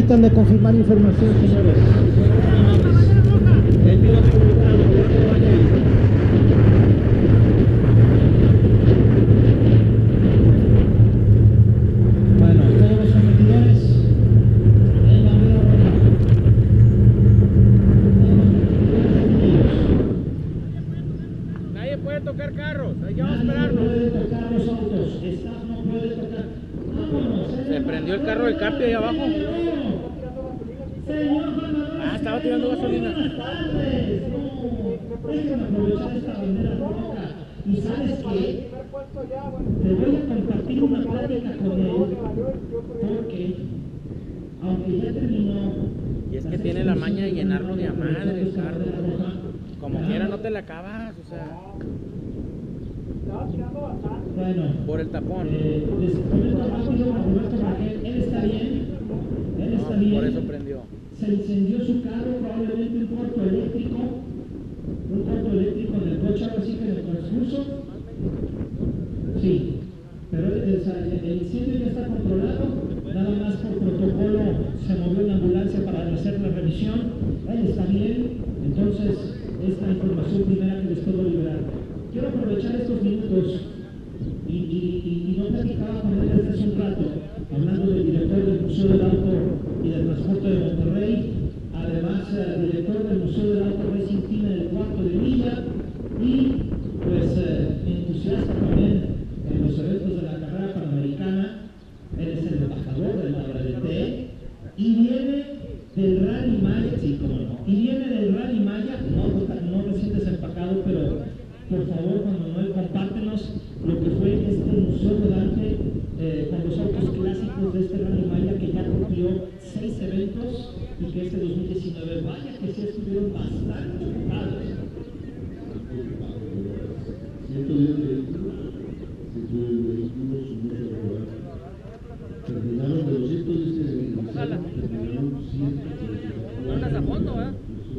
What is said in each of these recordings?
permítanme confirmar información, señores. Bueno, todos los competidores. Nadie puede tocar carros, hay que esperarnos. Nadie puede tocar los autos. Staff no puede tocar. Se prendió el carro del Capi ahí abajo. Ah, estaba tirando gasolina. Déjame aprovechar esta bandera roja. ¿Y sabes qué? Te voy a compartir una plática con él, porque aunque ya terminó. Y es que tiene la maña de llenarlo de a madre el carro. Como quiera no te la acabas, o sea. Bueno, por el tapón. Les comento rápido a Roberto Rangel. Él está bien. Él está bien. Por eso prendió. Se incendió su carro, probablemente un corto eléctrico. Un corto eléctrico en el coche, ahora sí que en el transcurso. Sí, pero el incendio ya está controlado. Nada más por protocolo se movió una ambulancia para hacer la revisión. Él está bien. Entonces, esta información primera que les puedo liberar. Quiero aprovechar estos minutos y no platicaba con él desde hace un rato, hablando del director del Museo del Auto y del Transporte de Monterrey, además director del Museo del Auto Racing Team del Cuarto de Villa, y pues entusiasta también en los eventos de la carrera panamericana. Él es el embajador de la WT y viene del Rally Maya, sí, como no, y viene del Rally Maya, no recién desempacado, pero por favor, Juan Manuel, compártenos lo que fue este Museo del Arte con los autos clásicos de este Rally Maya, que ya cumplió 6 eventos y que este 2019, vaya que sí estuvieron bastante ocupados. 110 vehículos, terminaron de los 110 que terminaron 100. No andas a fondo, ¿verdad?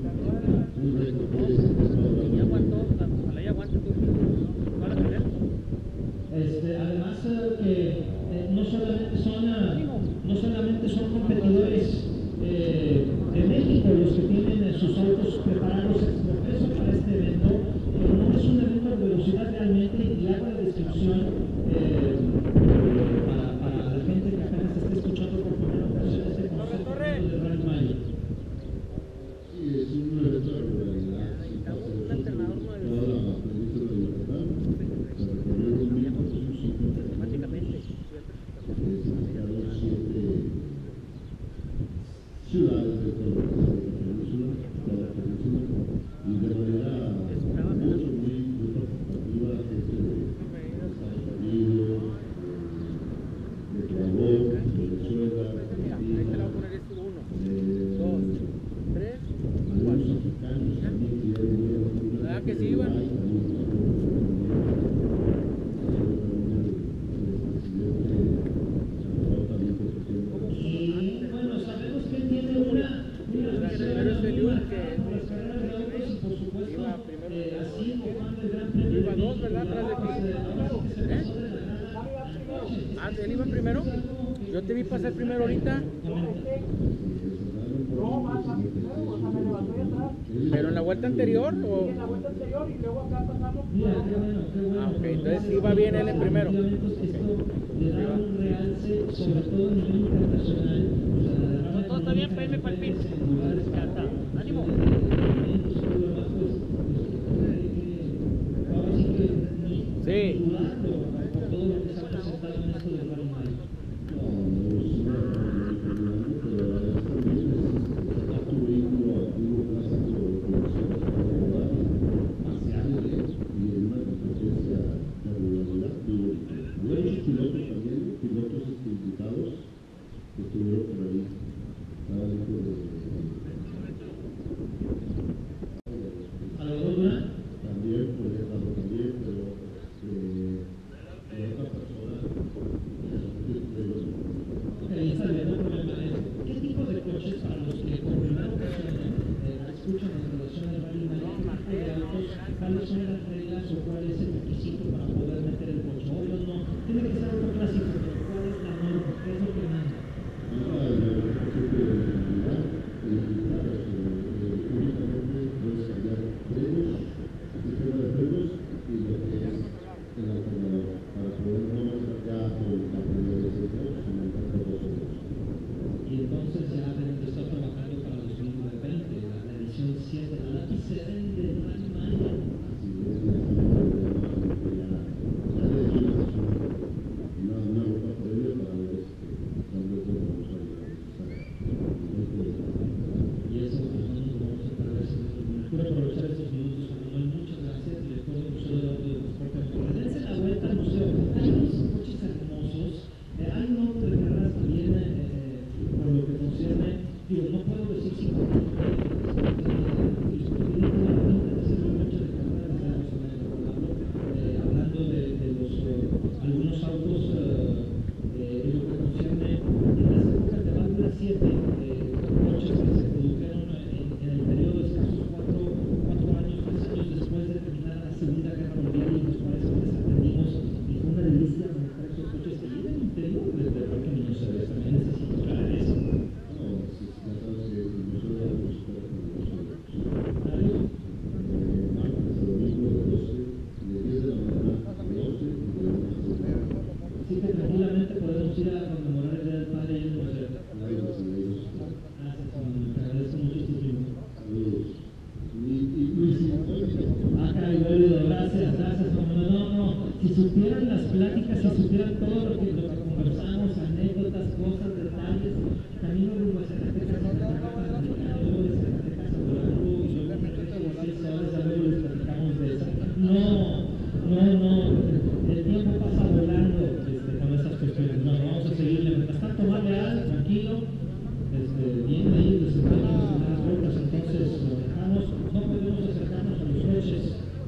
Ya aguantó, ojalá ya aguante tú. ¿Cuál es el? Además que no solamente son competidores de México los que tienen sus autos preparados exprofeso para este evento, pero no es un evento de velocidad realmente, y hago la descripción para la gente que apenas está escuchando por primera ocasión este concepto de Rally Maya. Sí, es un evento de regularidad. Toda la península de Yucatán, se recorrieron 1.450 Básicamente. se visitaron 7 ciudades de toda la península, y de manera muy participativa gente de Estados Unidos, de Ecuador, Venezuela, algunos africanos también que ya vinieron. ¿Verdad que sí, Iván? Y bueno, sabemos que él tiene una relación muy marcada con las carreras de autos, y por supuesto, así como Juan del Gran Premio de México, ¿verdad? Ah, ¿él iba primero? Yo te vi pasar primero ahorita. ¿Pero en la vuelta anterior o...? En la vuelta anterior y luego acá pasamos. Mira, qué bueno. Ah, ok, entonces iba bien él en primero. Esto le da un realce, sobre todo a nivel internacional. Todo está bien, pues, me palpito. Ya está. ¡Ánimo! Sí. Por todo lo que se ha presentado en esto del Rally Maya. Buenos pilotos también, pilotos invitados que estuvieron por ahí. ¿A la Dora? También, pues he estado también, pero otra persona. Ahí está bien, no hay problema. ¿Qué tipo de coches, para los que por primera ocasión escuchan en relación al Rally Maya, qué tipo de autos, cuáles son las reglas o cuál es el requisito para poder meter el coche? Obvio no, tiene que ser auto clásico, pero ¿cuál es la norma? ¿Qué es lo que manda? El supieran las pláticas, si supieran todo lo que conversamos, anécdotas, cosas, detalles, camino rumbo a Zacatecas, luego de Zacatecas a Durango, y luego de 6 horas, ya luego les platicamos de eso. No, el tiempo pasa volando con esas cuestiones. Bueno, vamos a seguirle. Mientras tanto, va leal, tranquilo, viene ahí el desempeño de las vueltas, entonces lo dejamos. No podemos acercarnos a los coches.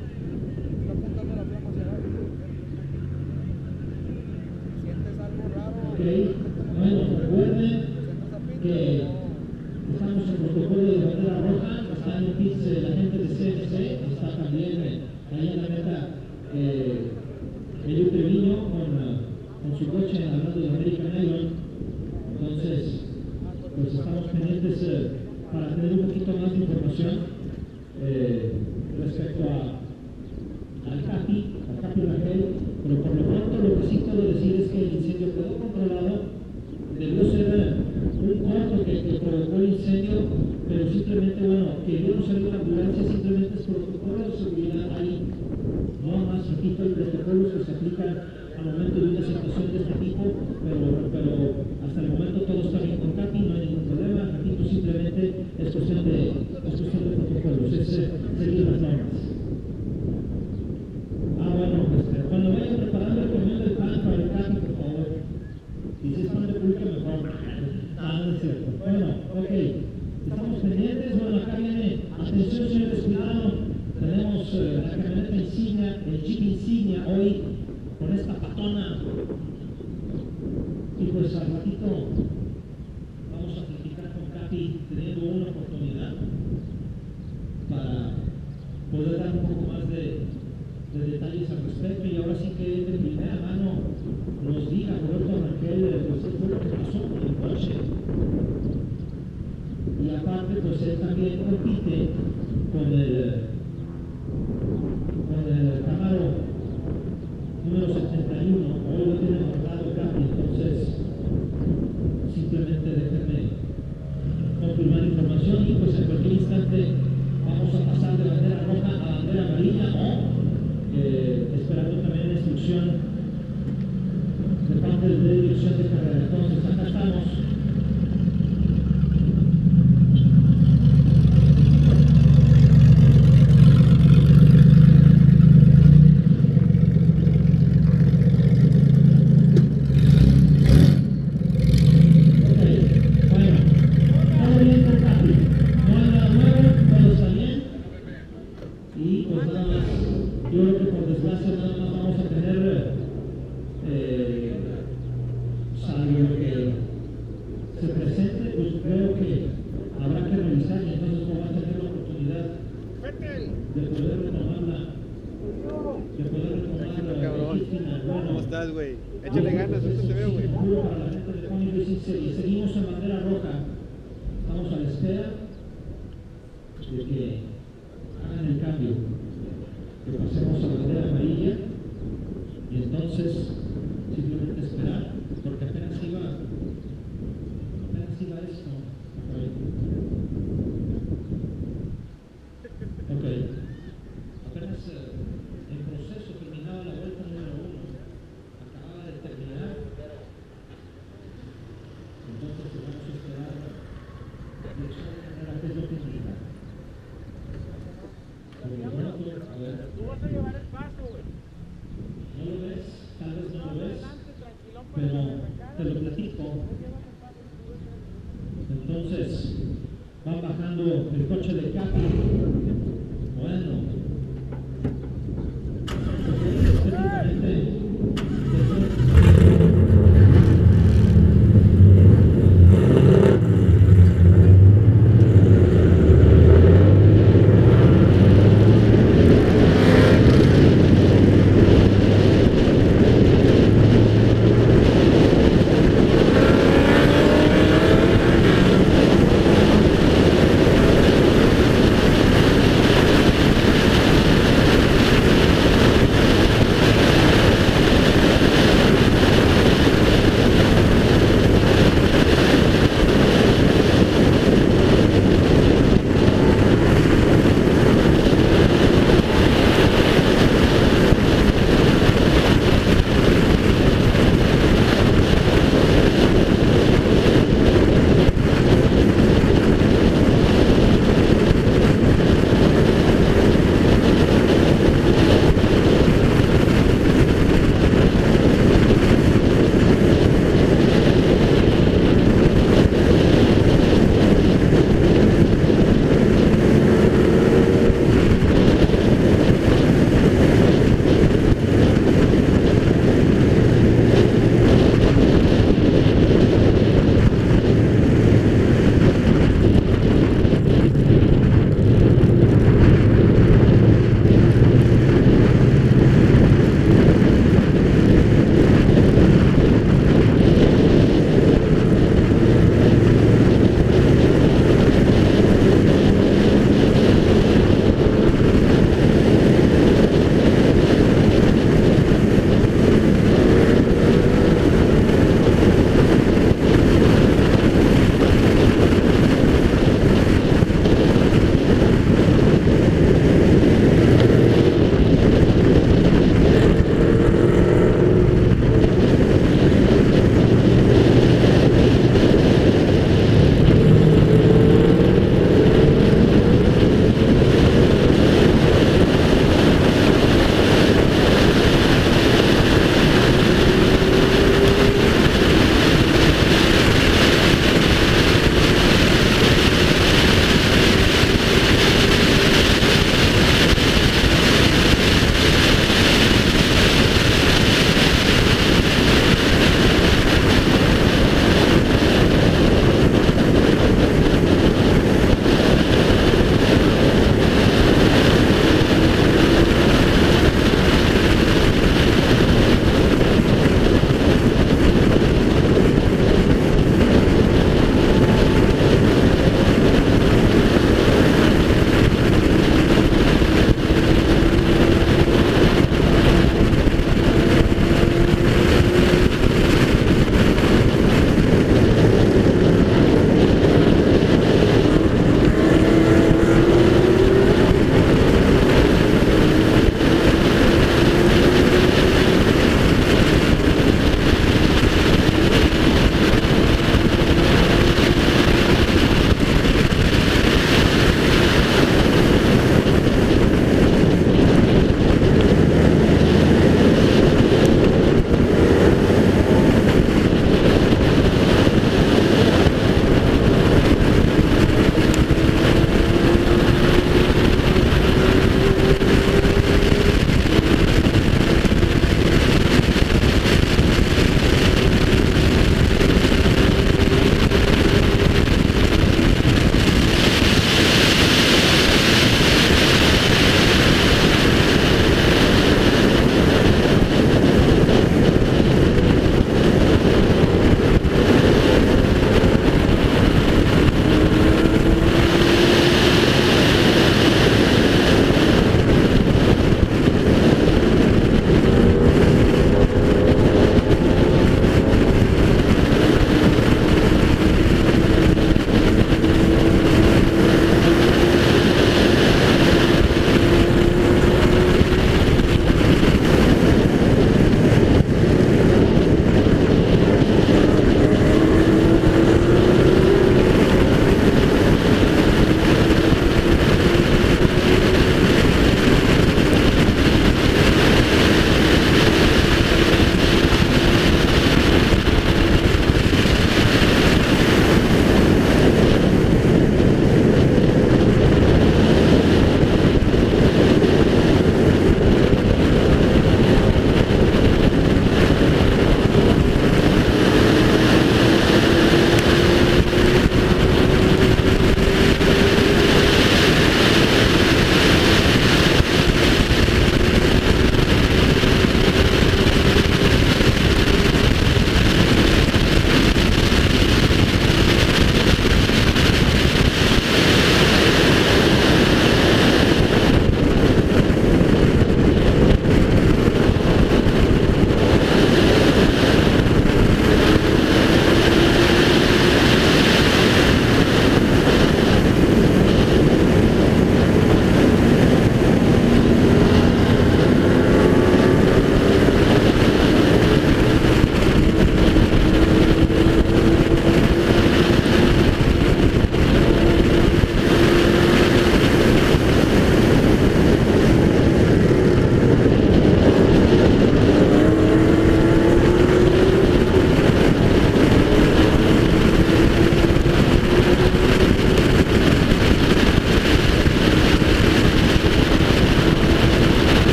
Ok, bueno, recuerden que estamos en protocolo de bandera roja, está en el pits la gente de CFC, está también ahí en la meta Elio Treviño con su coche hablando de American Iron. Entonces, pues estamos pendientes para tener un poquito más de información respecto al Capi Rangel, pero por lo pronto lo que sí puedo decir es que el incendio quedó controlado. Debió ser un corto que provocó el incendio, pero simplemente, bueno, que debieron salir de la ambulancia, simplemente es protocolo de seguridad ahí. No más, repito, hay protocolos que se aplican al momento de una situación de este tipo, pero hasta el momento todo está bien con Capi, no hay ningún problema. Repito, simplemente es cuestión de protocolos, es seguir las normas. Bueno, cuando vayan preparando el camión del pan para el Capi, por favor. Y si es pan de pulque, mejor. No es cierto. Bueno, ok. Estamos pendientes. Bueno, acá viene, atención, señores, cuidado. Tenemos la camioneta insignia, el Jeep insignia, hoy con esta patona. Y pues al ratito vamos a platicar con Capi, teniendo una oportunidad para poder dar un poco más de detalles al respecto, y ahora sí que de primera mano nos diga Roberto Rangel pues qué fue lo que pasó con el coche. Y aparte pues él también compite con el Camaro número 71, hoy lo tiene guardado Capi, entonces simplemente déjenme confirmar información y pues en cualquier instante vamos a pasar de bandera roja a bandera amarilla o esperando también la instrucción de parte de la dirección de carrera. Entonces, acá estamos. Yo creo que por desgracia nada más vamos a tener, salvo lo que se presente, pues creo que habrá que revisar y entonces vamos a tener la oportunidad de poder retomar bueno, ¿cómo estás, güey? Échale ganas, eso te veo, güey. Para la gente de Pony Racing Series, seguimos en bandera roja, estamos a la espera de que hagan el cambio, que pasemos a bandera amarilla y entonces simplemente esperar, porque apenas iba esto. Ok, apenas el proceso terminaba la vuelta número 1, acababa de terminar, entonces vamos a esperar dirección de carrera, ¿qué es lo que indica? A ver. Tú vas a llevar el paso, güey. No lo ves, tal vez no lo ves, pero te lo platico. Entonces, van bajando el coche de Capi.